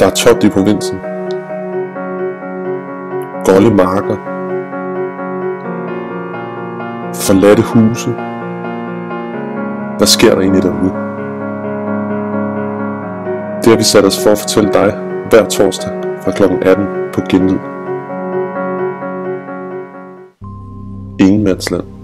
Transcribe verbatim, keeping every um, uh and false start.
Der er tomt i provinsen. Golde marker. Forladte huse. Hvad sker der egentlig derude? Det har vi sat os for at fortælle dig hver torsdag fra klokken atten på Genlyd. Ingenmandsland.